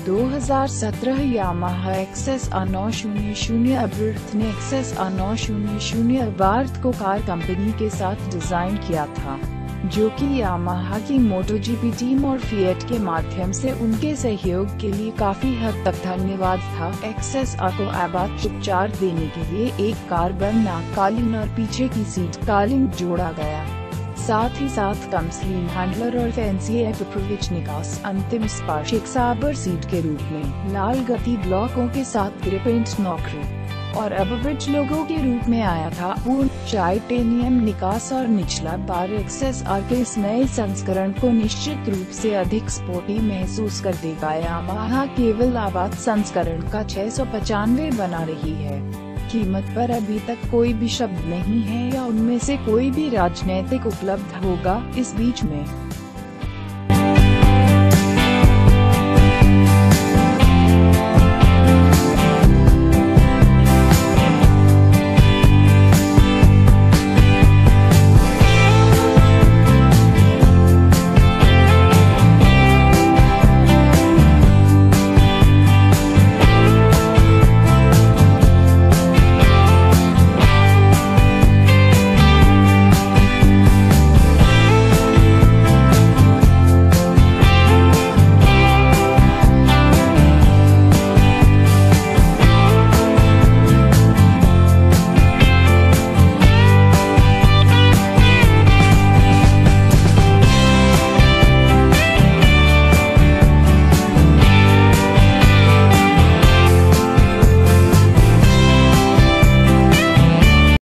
2017 Yamaha XSR900 Abarth ने XSR900 Abarth को car company के साथ डिजाइन किया था, जो कि यामाहा की MotoGP टीम और Fiat के माध्यम से उनके सहयोग के लिए काफी हद तक धन्यवाद था। XSR को Abarth उपचार देने के लिए एक कार्बन नाक कालिंग और पीछे की सीट कालिंग जोड़ा गया। साथ ही साथ कम स्लिम हैंडलर और फैंसी एक्रोपोविच निकास अंतिम स्पर्श एक साबर सीट के रूप में लाल गति ब्लॉकों के साथ ग्रे पेंट नौकरी और अबोविच लोगो के रूप में आया था। पूर्ण टाइटेनियम निकास और निचला बार XSR के इस नए संस्करण को निश्चित रूप से अधिक स्पोर्टी महसूस कर देगा। यामाहा केवल आबार्थ संस्करण का 695 बना रही है। कीमत पर अभी तक कोई भी शब्द नहीं है या उनमें से कोई भी राजनैतिक उपलब्ध होगा। इस बीच में